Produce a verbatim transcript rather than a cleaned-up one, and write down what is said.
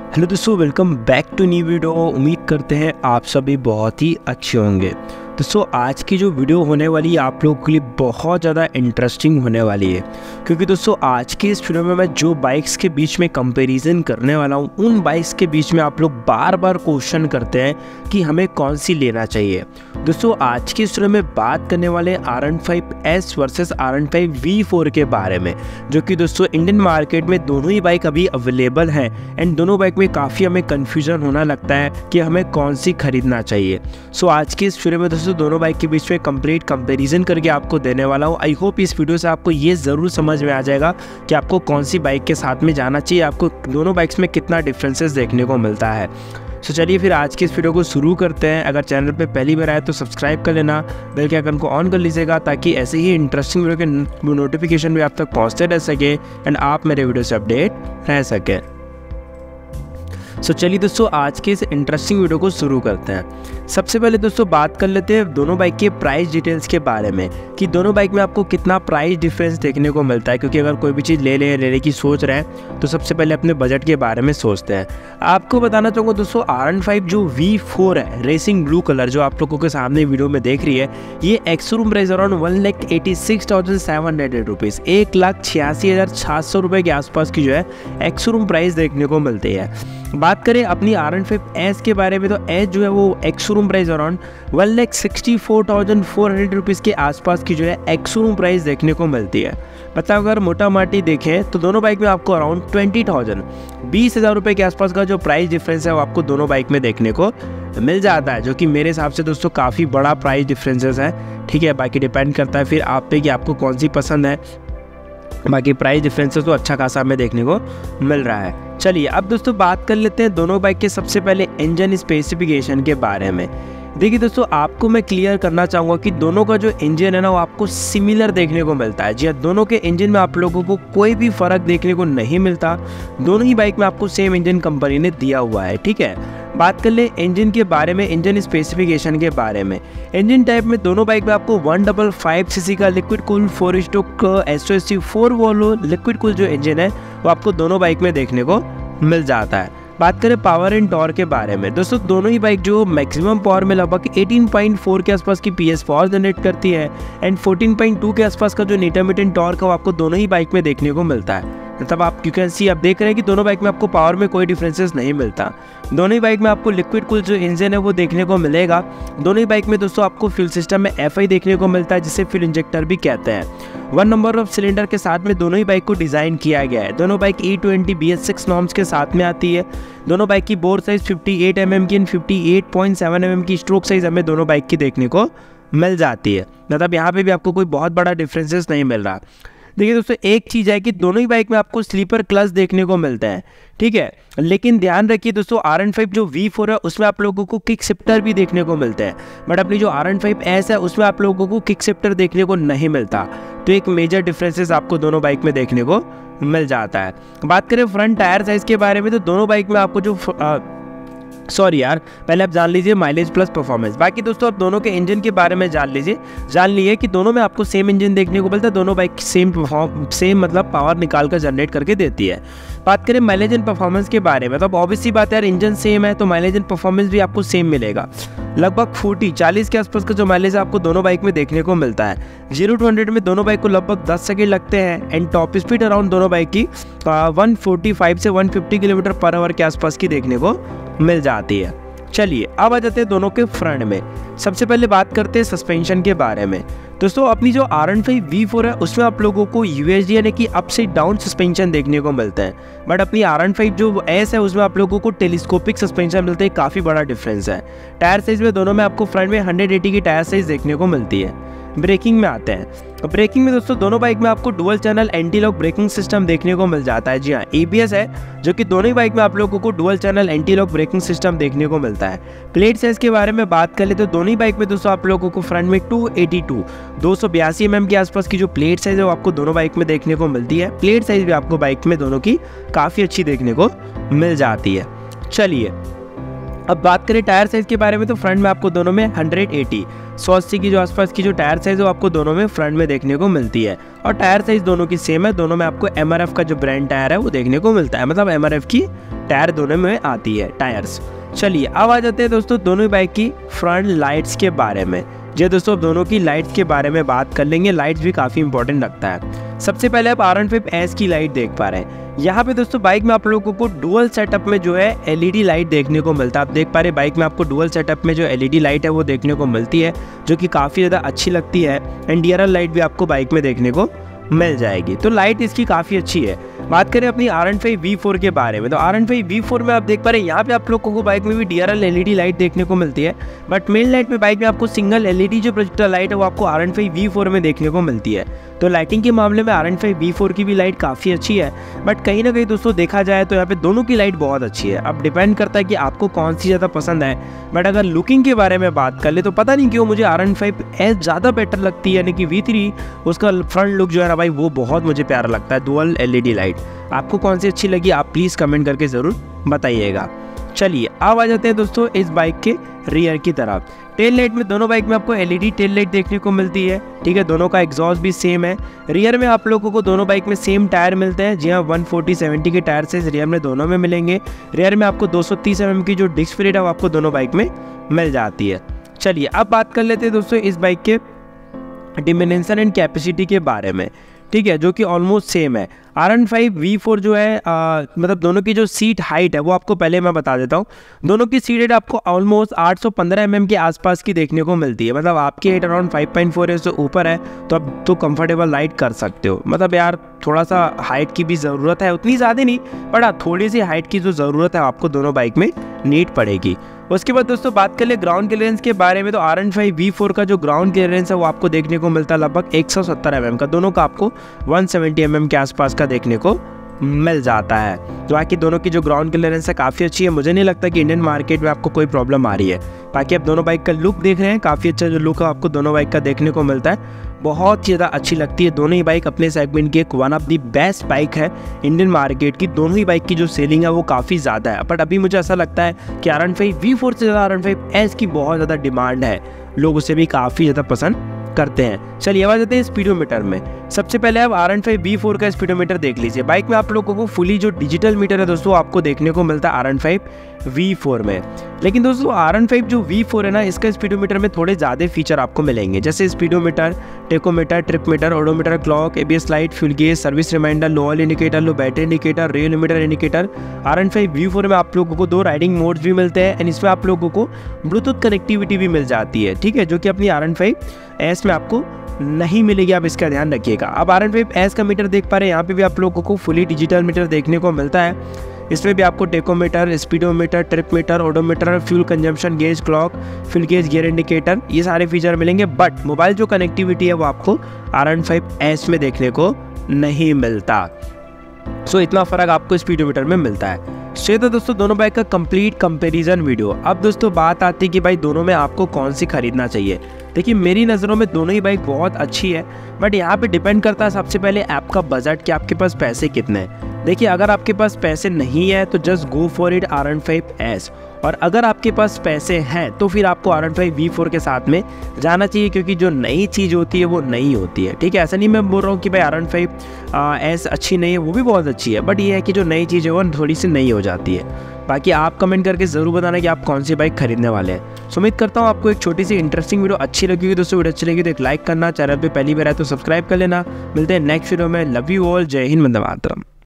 Hello दोस्तों, welcome back to new video. उम्मीद करते हैं आप सभी बहुत ही अच्छे होंगे। दोस्तों आज की जो वीडियो होने वाली है आप लोगों के लिए बहुत ज़्यादा इंटरेस्टिंग होने वाली है, क्योंकि दोस्तों आज की इस वीडियो में मैं जो बाइक्स के बीच में कंपैरिजन करने वाला हूँ, उन बाइक्स के बीच में आप लोग बार बार क्वेश्चन करते हैं कि हमें कौन सी लेना चाहिए। दोस्तों आज की इस वीडियो में बात करने वाले R one five S versus R one five V four के बारे में, जो कि दोस्तों इंडियन मार्केट में दोनों ही बाइक अभी अवेलेबल हैं एंड दोनों बाइक में काफ़ी हमें कन्फ्यूजन होना लगता है कि हमें कौन सी खरीदना चाहिए। सो आज की इस वीडियो में दोस्तों दोनों बाइक के बीच में कंप्लीट कंपैरिजन करके आपको देने वाला हूँ। आई होप इस वीडियो से आपको ये ज़रूर समझ में आ जाएगा कि आपको कौन सी बाइक के साथ में जाना चाहिए, आपको दोनों बाइक्स में कितना डिफरेंसेस देखने को मिलता है। सो चलिए फिर आज की इस वीडियो को शुरू करते हैं। अगर चैनल पे पहली बार आए तो सब्सक्राइब कर लेना, बेल के आइकन को ऑन कर लीजिएगा ताकि ऐसे ही इंटरेस्टिंग वीडियो के नोटिफिकेशन भी आप तक पहुंचते रह सके एंड आप मेरे वीडियो से अपडेट रह सकें। सो चलिए दोस्तों आज के इस इंटरेस्टिंग वीडियो को शुरू करते हैं। सबसे पहले दोस्तों बात कर लेते हैं दोनों बाइक के प्राइस डिटेल्स के बारे में कि दोनों बाइक में आपको कितना प्राइस डिफरेंस देखने को मिलता है, क्योंकि अगर कोई भी चीज़ ले ले लेने की सोच रहे हैं तो सबसे पहले अपने बजट के बारे में सोचते हैं। आपको बताना चाहूँगा दोस्तों आर वन फाइव जो वी फोर है रेसिंग ब्लू कलर जो आप लोगों के सामने वीडियो में देख रही है, ये ex-showroom price around one lakh eighty six thousand seven hundred rupees एक लाख छियासी हज़ार छः सौ रुपये के आसपास की जो है एक्स-शोरूम प्राइस देखने को मिलती है। बात करें अपनी आर वन फाइव एस के बारे में तो एस जो है वो ex-showroom price around one lakh sixty four thousand four hundred rupees के आसपास की जो है एक्स-शोरूम प्राइस देखने को मिलती है। मतलब अगर मोटा माटी देखें तो दोनों बाइक में आपको अराउंड ट्वेंटी थाउजेंड बीस हज़ार रुपये के आसपास का जो प्राइस डिफरेंस है वो आपको दोनों बाइक में देखने को मिल जाता है, जो कि मेरे हिसाब से दोस्तों काफ़ी बड़ा प्राइस डिफरेंसेस है। ठीक है, बाकी डिपेंड करता है फिर आप पे कि आपको कौन सी पसंद है। बाकी प्राइस डिफरेंसेस तो अच्छा खासा हमें देखने को मिल रहा है। चलिए अब दोस्तों बात कर लेते हैं दोनों बाइक के सबसे पहले इंजन स्पेसिफिकेशन के बारे में। देखिए दोस्तों आपको मैं क्लियर करना चाहूँगा कि दोनों का जो इंजन है ना वो आपको सिमिलर देखने को मिलता है। जी हाँ, दोनों के इंजन में आप लोगों को कोई भी फ़र्क देखने को नहीं मिलता। दोनों ही बाइक में आपको सेम इंजन कंपनी ने दिया हुआ है। ठीक है, बात कर ले इंजन के बारे में, इंजन स्पेसिफिकेशन के बारे में। इंजन टाइप में दोनों बाइक में आपको वन डबल फाइव सीसी का liquid cool four stroke S O S C four valve liquid cool जो इंजन है वो आपको दोनों बाइक में देखने को मिल जाता है। बात करें पावर एंड टॉर्क के बारे में, दोस्तों दोनों ही बाइक जो मैक्सिमम पावर में लगभग एटीन पॉइंट फोर के आसपास की पीएस पावर जनरेट करती है एंड फोर्टीन पॉइंट टू के आसपास का जो इंटरमीडिएट टॉर्क है वो आपको दोनों ही बाइक में देखने को मिलता है। मतलब आप यू कैन सी आप देख रहे हैं कि दोनों बाइक में आपको पावर में कोई डिफरेंसेस नहीं मिलता। दोनों ही बाइक में आपको लिक्विड कूल जो इंजन है वो देखने को मिलेगा। दोनों ही बाइक में दोस्तों आपको फ्यूल सिस्टम में एफ आई देखने को मिलता है, जिसे फ्यूल इंजेक्टर भी कहते हैं। वन नंबर ऑफ सिलेंडर के साथ में दोनों ही बाइक को डिज़ाइन किया गया है। दोनों bike E twenty B S six norms के साथ में आती है। दोनों बाइक की bore size fifty eight M M की and fifty eight point seven M M की स्ट्रोक साइज हमें दोनों बाइक की देखने को मिल जाती है। मतलब यहाँ पे भी आपको कोई बहुत बड़ा डिफरेंसेस नहीं मिल रहा। देखिए दोस्तों एक चीज़ है कि दोनों ही बाइक में आपको स्लीपर क्लच देखने को मिलता है। ठीक है, लेकिन ध्यान रखिए दोस्तों आर वन फाइव जो वी फोर है उसमें आप लोगों को किक शिफ्टर भी देखने को मिलते हैं, बट अपनी जो आर वन फाइव एस है उसमें आप लोगों को किक शिफ्टर देखने को नहीं मिलता। तो एक मेजर डिफरेंसेस आपको दोनों बाइक में देखने को मिल जाता है। बात करें फ्रंट टायर साइज़ के बारे में तो दोनों बाइक में आपको जो आ, सॉरी यार पहले आप जान लीजिए माइलेज प्लस परफॉर्मेंस। बाकी दोस्तों आप दोनों के इंजन के बारे में जान लीजिए जान लीजिए कि दोनों में आपको सेम इंजन देखने को मिलता है। दोनों बाइक सेम परफॉर्म सेम मतलब पावर निकाल कर जनरेट करके देती है। बात करें माइलेज एंड परफॉर्मेंस के बारे में तो अब ऑब्वियसली बात है यार, इंजन सेम है तो माइलेज एंड परफॉर्मेंस भी आपको सेम मिलेगा। लगभग फोर्टी चालीस के आसपास का जो माइलेज आपको दोनों बाइक में देखने को मिलता है। जीरो टू हंड्रेड में दोनों बाइक को लगभग दस सेकेंड लगते हैं एंड टॉप स्पीड अराउंड दोनों बाइक की वन फोर्टी फाइव से one fifty kilometre per hour के आसपास की देखने को मिल जाती है। चलिए अब आ जाते हैं दोनों के फ्रंट में। सबसे पहले बात करते हैं सस्पेंशन के बारे में। दोस्तों अपनी जो R one five V four है उसमें आप लोगों को यू एस डी यानी कि अप से डाउन सस्पेंशन देखने को मिलता है, बट अपनी आर वन फाइव जो एस है उसमें आप लोगों को टेलीस्कोपिक सस्पेंशन मिलता है। काफ़ी बड़ा डिफरेंस है। टायर साइज में दोनों में आपको फ्रंट में हंड्रेड एटी की टायर साइज देखने को मिलती है। ब्रेकिंग में आते हैं, ब्रेकिंग में दोस्तों दोनों बाइक में आपको dual channel anti lock braking system देखने को मिल जाता है। जी हाँ, ए बी एस है जो कि दोनों ही बाइक में आप लोगों को dual channel anti lock braking system देखने को मिलता है। प्लेट साइज के बारे में बात कर ले तो दोनों ही बाइक में दोस्तों आप लोगों को फ्रंट में टू एटी टू दो सौ बयासी एम एम के आसपास की जो प्लेट साइज है वो आपको दोनों बाइक में देखने को मिलती है। प्लेट साइज भी आपको बाइक में दोनों की काफ़ी अच्छी देखने को मिल जाती है। चलिए अब बात करें टायर साइज के बारे में तो फ्रंट में आपको दोनों में हंड्रेड एटी सौ अस्सी की जो आसपास की जो टायर साइज है वो आपको दोनों में फ्रंट में देखने को मिलती है और टायर साइज दोनों की सेम है। दोनों में आपको एम आर एफ का जो ब्रांड टायर है वो देखने को मिलता है, मतलब एम आर एफ की टायर दोनों में आती है टायर्स। चलिए अब आ जाते हैं दोस्तों दोनों ही बाइक की फ्रंट लाइट्स के बारे में। जी दोस्तों दोनों की लाइट्स के बारे में बात कर लेंगे, लाइट्स भी काफ़ी इंपॉर्टेंट लगता है। सबसे पहले आप आर वन फाइव एस की लाइट देख पा रहे हैं। यहाँ पे दोस्तों बाइक में आप लोगों को डुअल सेटअप में जो है एलईडी लाइट देखने को मिलता है। आप देख पा रहे बाइक में आपको डुअल सेटअप में जो एलईडी लाइट है वो देखने को मिलती है, जो कि काफ़ी ज़्यादा अच्छी लगती है। एंड डीआरएल लाइट भी आपको बाइक में देखने को मिल जाएगी, तो लाइट इसकी काफ़ी अच्छी है। बात करें अपनी R one five V four के बारे में, तो R one five V four में आप देख पा रहे हैं यहाँ पे आप लोगों को बाइक में भी डीआरएल एलईडी लाइट देखने को मिलती है, बट मेन लाइट में बाइक में आपको सिंगल एलईडी जो प्रोजेक्टर लाइट है वो आपको R one five V four में देखने को मिलती है। तो लाइटिंग के मामले में R one five V four की भी लाइट काफ़ी अच्छी है, बट कहीं ना कहीं दोस्तों देखा जाए तो यहाँ पे दोनों की लाइट बहुत अच्छी है। अब डिपेंड करता है कि आपको कौन सी ज़्यादा पसंद है। बट अगर लुकिंग के बारे में बात कर ले तो पता नहीं क्यों मुझे आर वन फाइव एस ज़्यादा बेटर लगती है, यानी कि वी थ्री उसका फ्रंट लुक जो है ना भाई वो बहुत मुझे प्यारा लगता है, डुअल एलईडी लाइट। आपको कौन सी अच्छी लगी आप प्लीज़ कमेंट करके ज़रूर बताइएगा। चलिए अब आ जाते हैं दोस्तों इस बाइक के रियर की तरफ। टेल लाइट में दोनों बाइक में आपको एलईडी टेल लाइट देखने को मिलती है, ठीक है। दोनों का एग्जॉस्ट भी सेम है। रियर में आप लोगों को दोनों बाइक में सेम टायर मिलते हैं। जी हाँ, वन फोर्टी सेवेंटी के टायर से रियर में दोनों में मिलेंगे। रियर में आपको दो सौ तीस एम एम की जो डिस्क प्लेट है वो आपको दोनों बाइक में मिल जाती है। चलिए अब बात कर लेते हैं दोस्तों इस बाइक के डिमेंशन एंड कैपेसिटी के बारे में, ठीक है, जो कि ऑलमोस्ट सेम है। R one five V four जो है आ, मतलब दोनों की जो सीट हाइट है वो आपको पहले मैं बता देता हूँ। दोनों की सीट हाइट आपको ऑलमोस्ट आठ सौ पंद्रह एम एम के आसपास की देखने को मिलती है। मतलब आपकी height around five point four से ऊपर है तो आप तो कंफर्टेबल राइड कर सकते हो। मतलब यार थोड़ा सा हाइट की भी ज़रूरत है, उतनी ज़्यादा नहीं, बट हाँ थोड़ी सी हाइट की जो ज़रूरत है आपको दोनों बाइक में नीड पड़ेगी। उसके बाद दोस्तों बात कर ले ग्राउंड क्लियरेंस के बारे में, तो R one five V four का जो ग्राउंड क्लियरेंस है वो आपको देखने को मिलता है लगभग एक सौ सत्तर एम एम का। दोनों का आपको वन सेवेंटी एम एम के आसपास का देखने को मिल जाता है। तो बाकी दोनों की जो ग्राउंड क्लियरेंस है काफ़ी अच्छी है। मुझे नहीं लगता कि इंडियन मार्केट में आपको कोई प्रॉब्लम आ रही है। बाकी आप दोनों बाइक का लुक देख रहे हैं, काफ़ी अच्छा जो लुक है आपको दोनों बाइक का देखने को मिलता है, बहुत ज़्यादा अच्छी लगती है। दोनों ही बाइक अपने सेगमेंट की एक one of the best bike है इंडियन मार्केट की। दोनों ही बाइक की जो सेलिंग है वो काफ़ी ज़्यादा है, बट अभी मुझे ऐसा लगता है कि R one five V four से ज़्यादा आर वन फाइव एस की बहुत ज़्यादा डिमांड है, लोग उसे भी काफ़ी ज़्यादा पसंद करते हैं। चलिए अब आ जाते हैं स्पीडोमीटर में। सबसे पहले आप R one five V four का स्पीडोमीटर देख लीजिए। बाइक में आप लोगों को फुली जो डिजिटल मीटर है दोस्तों आपको देखने को मिलता है R one five V four में। लेकिन दोस्तों आर वन फाइव जो वी फोर है ना, इसका स्पीडोमीटर में थोड़े ज़्यादा फीचर आपको मिलेंगे, जैसे speedometer, tachometer, trip meter, odometer, clock, ABS light, fuel gauge, service reminder, low oil indicator, low battery indicator, rev limiter indicator. R one five V four में आप लोगों को दो राइडिंग मोड्स भी मिलते हैं एंड इसमें आप लोगों को ब्लूटूथ कनेक्टिविटी भी मिल जाती है, ठीक है, जो कि अपनी आर वन फाइव एस में आपको नहीं मिलेगी। आप इसका ध्यान रखिएगा। अब आर वन फाइव एस का मीटर देख पा रहे हैं, यहाँ पे भी आप लोगों को फुली डिजिटल मीटर देखने को मिलता है। इसमें भी आपको tachometer, speedometer, trip meter, odometer, fuel consumption gauge, clock, fuel gauge, gear indicator, ये सारे फीचर मिलेंगे। बट मोबाइल जो कनेक्टिविटी है वो आपको आर वन फाइव एस में देखने को नहीं मिलता। सो so, इतना फ़र्क आपको स्पीडोमीटर में मिलता है। ये तो दोस्तों दोनों बाइक का कंप्लीट कंपैरिजन वीडियो। अब दोस्तों बात आती है कि भाई दोनों में आपको कौन सी खरीदना चाहिए। देखिए मेरी नज़रों में दोनों ही बाइक बहुत अच्छी है, बट यहाँ पे डिपेंड करता है सबसे पहले आपका बजट कि आपके पास पैसे कितने हैं। देखिए अगर आपके पास पैसे नहीं है तो just go for it R one five S, और अगर आपके पास पैसे हैं तो फिर आपको R one five V four के साथ में जाना चाहिए, क्योंकि जो नई चीज़ होती है वो नई होती है, ठीक है। ऐसा नहीं मैं बोल रहा हूँ कि भाई आर वन फाइव एस अच्छी नहीं है, वो भी बहुत अच्छी है, बट ये है कि जो नई चीज़ है वो थोड़ी सी नई हो जाती है। बाकी आप कमेंट करके ज़रूर बताना कि आप कौन सी बाइक खरीदने वाले हैं। सो उम्मीद करता हूँ आपको एक छोटी सी इंटरेस्टिंग वीडियो अच्छी लगेगी। दोस्तों वीडियो अच्छी लगी तो एक लाइक करना, चैनल पे पहली बार आए तो सब्सक्राइब कर लेना। मिलते हैं नेक्स्ट वीडियो में। लव यू ऑल, जय हिंद, वंदे मातरम।